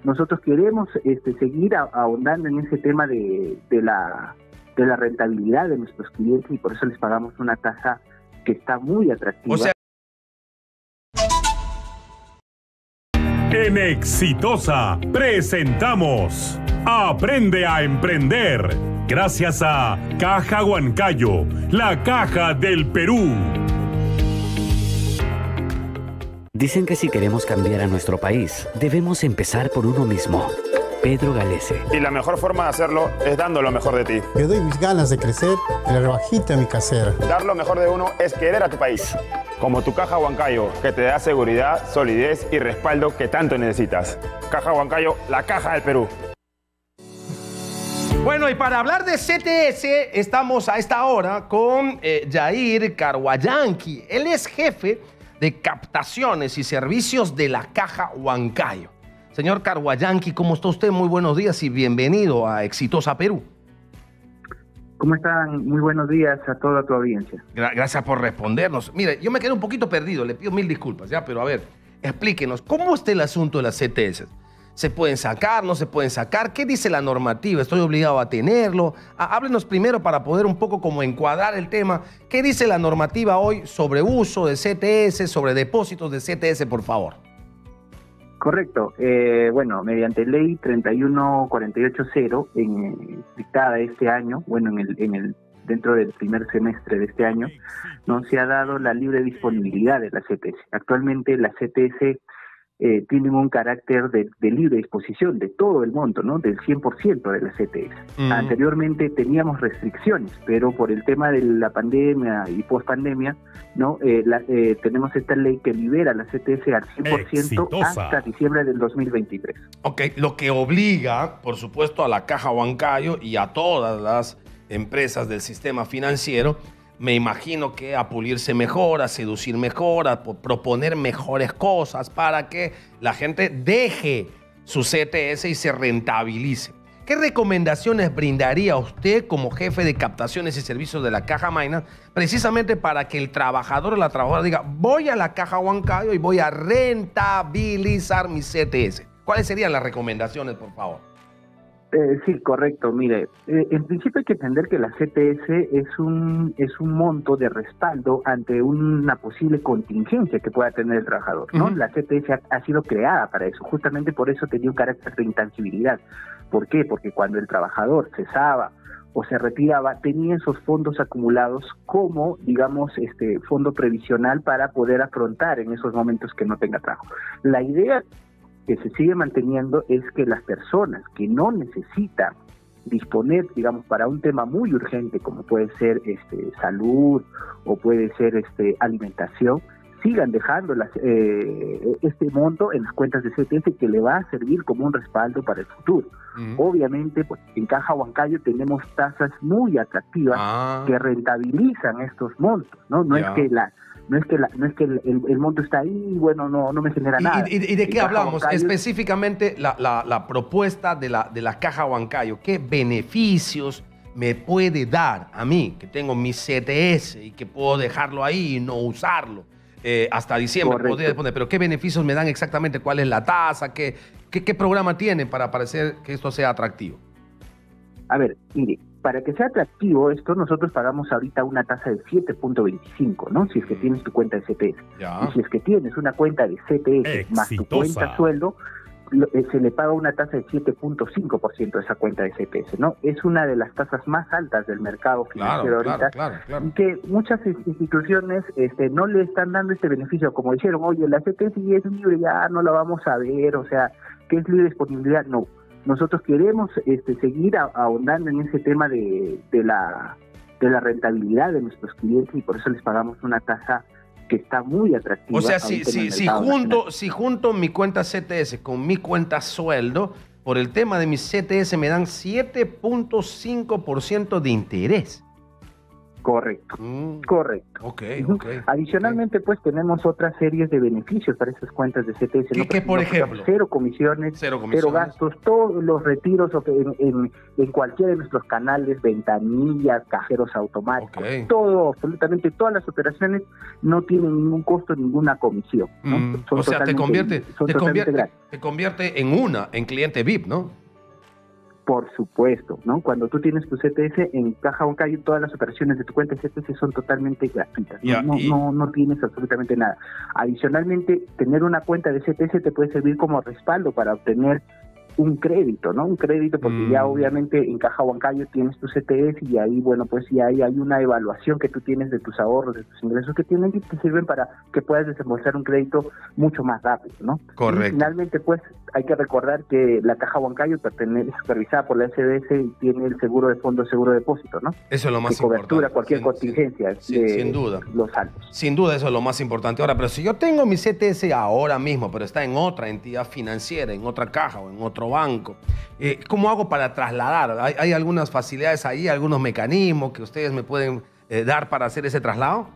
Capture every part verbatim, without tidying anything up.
nosotros queremos este, seguir a, ahondando en ese tema de, de, la, de la rentabilidad de nuestros clientes y por eso les pagamos una tasa que está muy atractiva. O sea, en Exitosa presentamos Aprende a Emprender, gracias a Caja Huancayo, la caja del Perú. Dicen que si queremos cambiar a nuestro país, debemos empezar por uno mismo. Pedro Galese. Y la mejor forma de hacerlo es dando lo mejor de ti. Yo doy mis ganas de crecer en la rebajita de mi casera. Dar lo mejor de uno es querer a tu país. Como tu Caja Huancayo, que te da seguridad, solidez y respaldo que tanto necesitas. Caja Huancayo, la caja del Perú. Bueno, y para hablar de C T S, estamos a esta hora con eh, Yair Carhuayanqui. Él es jefe de captaciones y servicios de la Caja Huancayo. Señor Carhuayanqui, ¿cómo está usted? Muy buenos días y bienvenido a Exitosa Perú. ¿Cómo están? Muy buenos días a toda tu audiencia. Gra- gracias por respondernos. Mire, yo me quedé un poquito perdido, le pido mil disculpas, ya, pero a ver, explíquenos, ¿cómo está el asunto de las C T S? ¿Se pueden sacar, no se pueden sacar? ¿Qué dice la normativa? ¿Estoy obligado a tenerlo? Ah, háblenos primero para poder un poco como encuadrar el tema. ¿Qué dice la normativa hoy sobre uso de C T S, sobre depósitos de C T S, por favor? Correcto. Eh, bueno, mediante ley treinta y uno cuarenta y ocho cero, en, dictada este año, bueno, en el, en el dentro del primer semestre de este año, no se ha dado la libre disponibilidad de la C T S. Actualmente las C T S eh, tienen un carácter de, de libre disposición de todo el monto, ¿no? Del cien por ciento de la C T S. Mm. Anteriormente teníamos restricciones, pero por el tema de la pandemia y pospandemia, ¿no? Eh, la, eh, tenemos esta ley que libera la C T S al cien por ciento Exitosa. Hasta diciembre del dos mil veintitrés. Ok, lo que obliga, por supuesto, a la Caja Huancayo y a todas las empresas del sistema financiero, me imagino que a pulirse mejor, a seducir mejor, a proponer mejores cosas para que la gente deje su C T S y se rentabilice. ¿Qué recomendaciones brindaría usted como jefe de captaciones y servicios de la Caja Mainas precisamente para que el trabajador o la trabajadora diga, voy a la Caja Huancayo y voy a rentabilizar mi C T S? ¿Cuáles serían las recomendaciones, por favor? Eh, sí, correcto. Mire, eh, en principio hay que entender que la C T S es un es un monto de respaldo ante una posible contingencia que pueda tener el trabajador, ¿no? Uh-huh. La C T S ha, ha sido creada para eso, justamente por eso tenía un carácter de intangibilidad. ¿Por qué? Porque cuando el trabajador cesaba o se retiraba, tenía esos fondos acumulados como, digamos, este fondo previsional para poder afrontar en esos momentos que no tenga trabajo. La idea que se sigue manteniendo es que las personas que no necesitan disponer, digamos, para un tema muy urgente como puede ser este salud o puede ser este alimentación, sigan dejando las, eh, este monto en las cuentas de C T S que le va a servir como un respaldo para el futuro. Uh-huh. Obviamente, pues, en Caja Huancayo tenemos tasas muy atractivas ah. que rentabilizan estos montos, ¿no? No yeah. es que la No es que la, no es que el, el, el monto está ahí, bueno, no, no me genera ¿Y, nada. ¿Y, y de qué hablamos? Huancayo, específicamente la, la, la propuesta de la, de la Caja Huancayo. ¿Qué beneficios me puede dar a mí, que tengo mi C T S y que puedo dejarlo ahí y no usarlo eh, hasta diciembre? Podría poner, pero ¿qué beneficios me dan exactamente? ¿Cuál es la tasa? ¿Qué, qué, qué programa tiene para hacer que esto sea atractivo? A ver, mire, para que sea atractivo esto, nosotros pagamos ahorita una tasa de siete punto veinticinco, ¿no? Si es que tienes tu cuenta de C T S. Ya. Y si es que tienes una cuenta de C T S Exitosa. Más tu cuenta sueldo, lo, eh, se le paga una tasa de siete punto cinco por ciento de esa cuenta de C T S, ¿no? Es una de las tasas más altas del mercado financiero claro, ahorita, claro, claro, claro. que muchas instituciones este, no le están dando este beneficio, como dijeron, oye, la C T S es libre, ya no la vamos a ver, o sea, ¿qué es libre disponibilidad? No. Nosotros queremos este, seguir a, ahondando en ese tema de, de, la, de la rentabilidad de nuestros clientes y por eso les pagamos una tasa que está muy atractiva. O sea, si, si, si, junto, si junto mi cuenta C T S con mi cuenta sueldo, por el tema de mi C T S me dan siete punto cinco por ciento de interés. Correcto, Mm. correcto. Ok, Ujú. ok. Adicionalmente, pues tenemos otras series de beneficios para esas cuentas de C T S. ¿Qué- ¿no? qué, por Nosotros, ejemplo? Cero comisiones, Cero cero comisiones. gastos, todos los retiros en, en, en cualquiera de nuestros canales, ventanillas, cajeros automáticos, Ok. todo, absolutamente todas las operaciones no tienen ningún costo, ninguna comisión, ¿no? Mm, Son o sea, te totalmente- convierte, son te, totalmente convierte, gratis. te convierte en una, en cliente V I P, ¿no? Por supuesto, ¿no? Cuando tú tienes tu C T S en Caja Bancayo, todas las operaciones de tu cuenta de C T S son totalmente gratuitas. No, Ya, no, y- no, no tienes absolutamente nada. Adicionalmente, tener una cuenta de C T S te puede servir como respaldo para obtener un crédito, ¿no? Un crédito porque Mm. ya obviamente en Caja Bancayo tienes tu C T S y ahí, bueno, pues ya hay, hay una evaluación que tú tienes de tus ahorros, de tus ingresos que tienen y te sirven para que puedas desembolsar un crédito mucho más rápido, ¿no? Correcto. Y finalmente, pues, hay que recordar que la Caja Bancayo pertenece, supervisada por la S B S y tiene el seguro de fondo, seguro de depósito, ¿no? Eso es lo más Que cobertura importante. cualquier Sin- contingencia sin- de sin duda. los saldos. Sin duda eso es lo más importante. Ahora, pero si yo tengo mi C T S ahora mismo, pero está en otra entidad financiera, en otra caja o en otro banco, eh, ¿cómo hago para trasladar? ¿Hay, hay algunas facilidades ahí, algunos mecanismos que ustedes me pueden eh, dar para hacer ese traslado?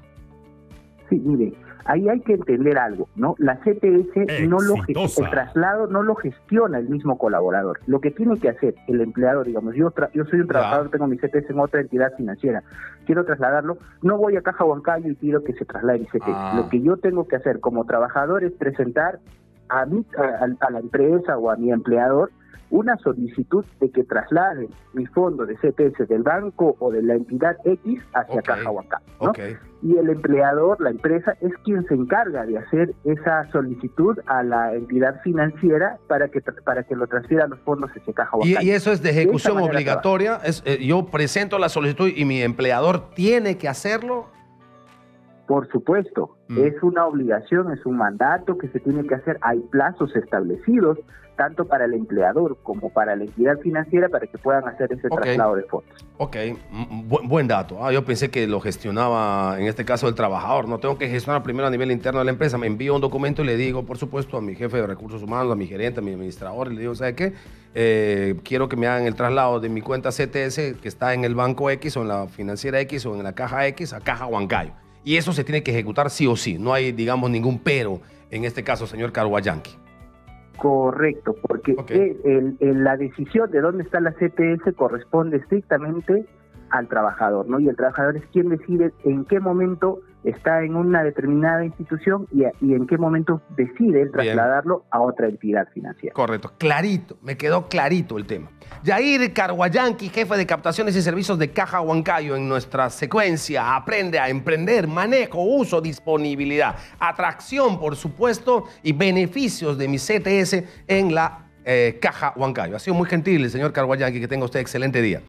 Sí, mire, ahí hay que entender algo, ¿no? La C T S no lo ge- Exitosa. el traslado no lo gestiona el mismo colaborador. Lo que tiene que hacer el empleador, digamos, yo tra- yo soy un Ya. trabajador, tengo mi C T S en otra entidad financiera, quiero trasladarlo, no voy a Caja Bancayo y pido que se traslade mi C T S. Ah. Lo que yo tengo que hacer como trabajador es presentar a, mí, a, a- a la empresa o a mi empleador una solicitud de que traslade mi fondo de C T S del banco o de la entidad X hacia Ok. Caja Bancayo, ¿no? Ok. Y el empleador, la empresa, es quien se encarga de hacer esa solicitud a la entidad financiera para que tra- para que lo transfiera los fondos hacia Caja Y, Bancayo. y eso es de ejecución manera obligatoria. Es, eh, yo presento la solicitud y mi empleador tiene que hacerlo. Por supuesto, Mm. es una obligación, es un mandato que se tiene que hacer. Hay plazos establecidos, tanto para el empleador como para la entidad financiera, para que puedan hacer ese Ok. traslado de fondos. Ok, mm, bu- buen dato. Ah, yo pensé que lo gestionaba, en este caso, el trabajador. No tengo que gestionar primero a nivel interno de la empresa. Me envío un documento y le digo, por supuesto, a mi jefe de recursos humanos, a mi gerente, a mi administrador, y le digo, ¿sabe qué? Eh, quiero que me hagan el traslado de mi cuenta C T S, que está en el banco X o en la financiera X o en la caja X, a Caja Huancayo. Y eso se tiene que ejecutar sí o sí. No hay, digamos, ningún pero, en este caso, señor Caruayanqui. Correcto, porque Ok. el- el- el- la decisión de dónde está la C T S corresponde estrictamente al trabajador, ¿no? Y el trabajador es quien decide en qué momento está en una determinada institución y, a- y en qué momento decide él trasladarlo a otra entidad financiera. Correcto, clarito, me quedó clarito el tema. Yair Caruayanqui, jefe de captaciones y servicios de Caja Huancayo, en nuestra secuencia Aprende a Emprender, manejo, uso, disponibilidad, atracción, por supuesto, y beneficios de mi C T S en la eh, Caja Huancayo. Ha sido muy gentil el señor Caruayanqui, que tenga usted excelente día.